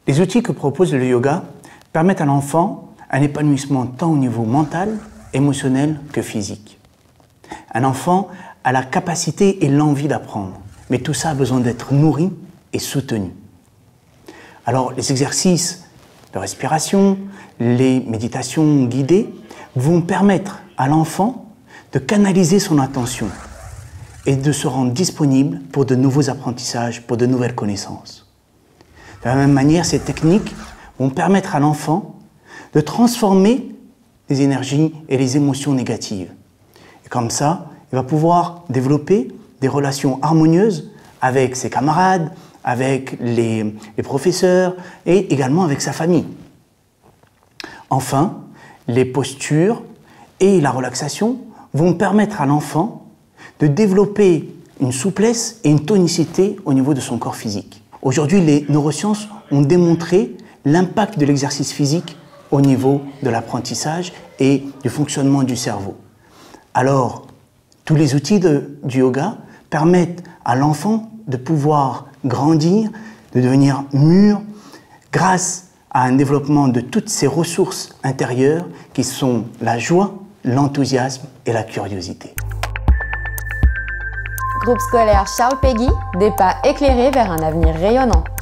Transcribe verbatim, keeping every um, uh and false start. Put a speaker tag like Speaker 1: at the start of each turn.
Speaker 1: Les outils que propose le yoga permettent à l'enfant un épanouissement tant au niveau mental, émotionnel que physique. Un enfant a la capacité et l'envie d'apprendre, mais tout ça a besoin d'être nourri et soutenu. Alors les exercices de respiration, les méditations guidées vont permettre à l'enfant de canaliser son attention et de se rendre disponible pour de nouveaux apprentissages, pour de nouvelles connaissances. De la même manière, ces techniques vont permettre à l'enfant de transformer les énergies et les émotions négatives. Et comme ça, il va pouvoir développer des relations harmonieuses avec ses camarades, avec les, les professeurs et également avec sa famille. Enfin, les postures et la relaxation vont permettre à l'enfant de développer une souplesse et une tonicité au niveau de son corps physique. Aujourd'hui, les neurosciences ont démontré l'impact de l'exercice physique au niveau de l'apprentissage et du fonctionnement du cerveau. Alors, tous les outils de, du yoga permettent à l'enfant de pouvoir grandir, de devenir mûr, grâce à un développement de toutes ces ressources intérieures qui sont la joie, l'enthousiasme et la curiosité.
Speaker 2: Groupe scolaire Charles Péguy, des pas éclairés vers un avenir rayonnant.